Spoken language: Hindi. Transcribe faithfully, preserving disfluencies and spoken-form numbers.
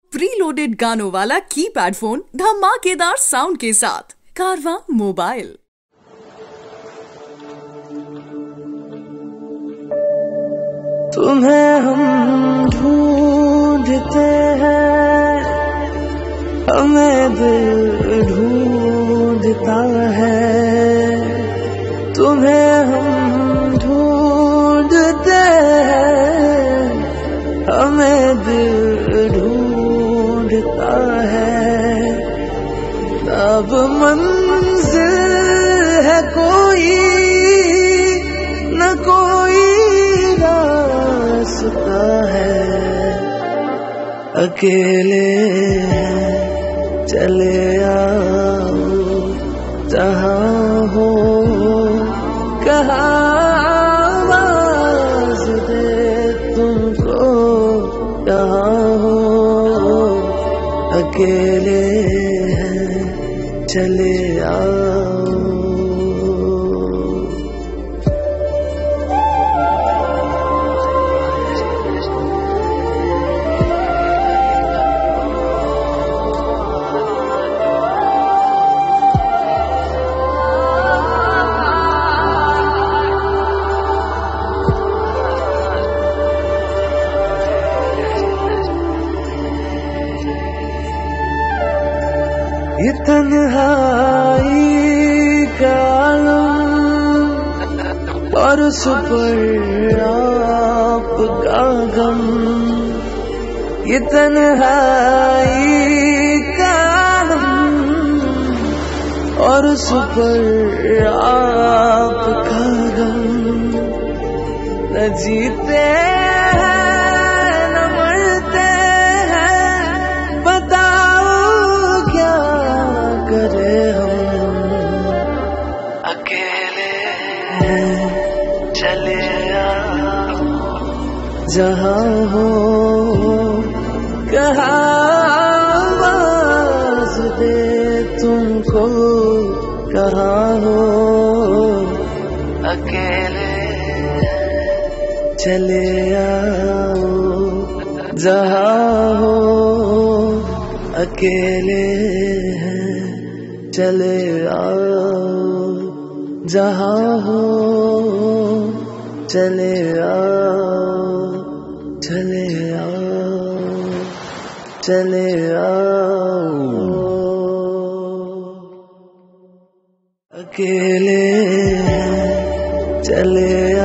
प्रीलोडेड गानों वाला कीपैड फोन धमाकेदार साउंड के साथ कारवां मोबाइल। तुम्हें हम ढूंढते हैं, हमें दिल ढूंढता है। तुम्हें हम ढूंढते हैं, हमें दिल ढूंढता है। अब मंजिल है कोई न कोई रास्ता है। अकेले चले आओ जहाँ हो, कहाँ आवाज़ दे तुमको, कहाँ हो। अकेले चले आओ। ये तन्हाई का आलम और उस पर आपका गम। ये तन्हाई का आलम और उस पर आपका गम। न जीते चले आओ जहाँ हो, कहाँ आवाज़ दे तुमको, कहाँ हो। अकेले चले आओ जहाँ हो, अकेले चले आओ जहाँ हो, चले आओ, चले आओ, चले आओ। अकेले चले